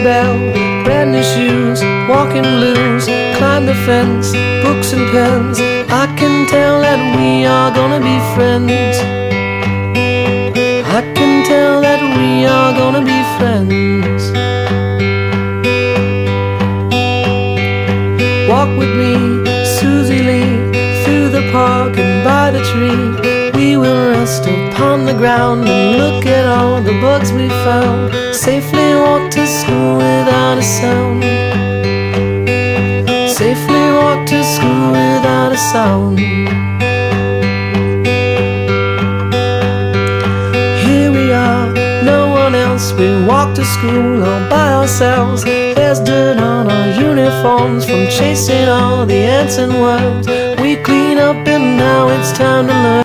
bell, brand new shoes, walking blues, climb the fence, books and pens. I can tell that we are gonna be friends. I can tell that we are gonna be friends. Walk with me, Susie Lee, through the park and by the tree. We will rest upon the ground and look at all the bugs we found. Safely walk to school without a sound. Safely walk to school without a sound. Here we are, no one else. We walk to school all by ourselves. There's dirt on our uniforms from chasing all the ants and worms. We clean up and now it's time to learn.